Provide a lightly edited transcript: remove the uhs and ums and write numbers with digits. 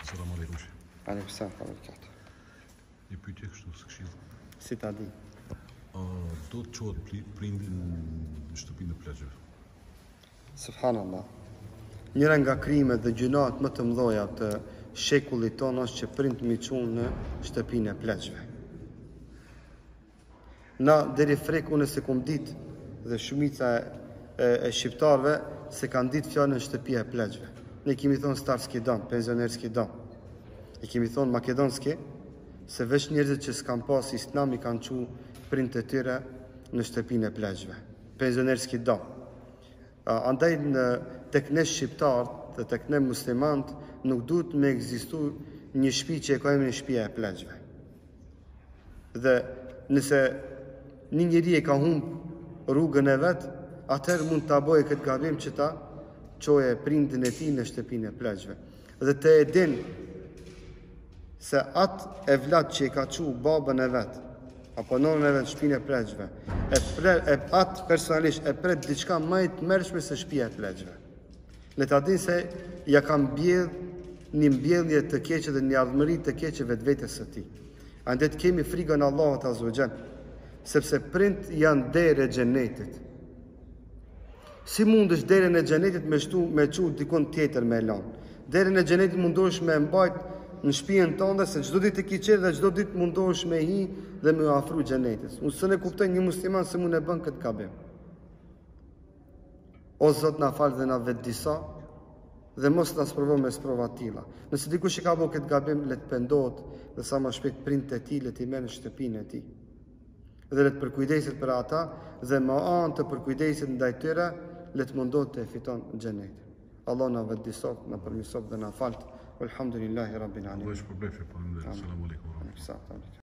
Selam aleikum. Aleikum salam wa barakatuh. Një pyetje kështu së këshill. Si ta di? Do të çohet prindi në shtëpinë e pleqëve? Subhanallah. Njëra nga krimet dhe gjunat më të mëdha të shekullit tonë është që prind mi çon në shtëpinë e pleqëve. Na deri frek unë se kom ditë dhe shumica e shqiptarëve se kanë ditë fjalën shtëpia e pleqëve. Ne kemi thonë starski dom, penzionerski dom. E kemi thonë makedonski, se veç njerëzit që s'kan pas islam i kanë qu prindët e tyre në shtëpinë e pleqëve. Penzionerski dom. Andaj tek ne shqiptarët dhe tek ne muslimanët nuk duhet me ekzistu një shtëpi që e ka emrin shtëpia e pleqëve. Dhe nëse një njeri e ka humb rrugën e vet, atëherë mund ta bëjë këtë gabim që ta çoje prindin e tij në shtëpinë e pleqëve. Dhe të e din se atë evlat që i ka çu babën e vet apo nonën e vet në shtëpinë e pleqëve, atë personalisht e pret diçka më e tmerrshme se shtëpia e pleqëve. Le ta dinë se ja ka mbjedh një mbjellje të keqe dhe një ardhmëri të keqe vetvetes së tij. Andaj të kemi frikën e Allahut azza wa xal, sepse prind janë derë e xhenetit. Si mundesh derën e xhenetit me çu dikon tjetër me lan? Derën e xhenetit mundohesh me mbajt në shtëpinë tënde, se çdo ditë ke qenë dhe çdo ditë mundohesh me hi dhe me afru xhenetit. Unë s'e kuptoj një musliman se mund e bën këtë gabim. O Zot na fal dhe na vet disa dhe mos na sprovon me sprova të tilla. Nëse dikush i ka bërë këtë gabim, le të pendohet dhe sa më shpejt prindët e tij le t'i merrë në shtëpinë e tij. Dhe le të përkujdeset për ata dhe me anë të përkujdesit ndaj tyre le të mundohet të fiton xhenetin. Allah na vet disa, na përmirësoj dhe na fal. Alhamdulillahi rabbil alamin. Do të shpërblet, po. Selam aleikum.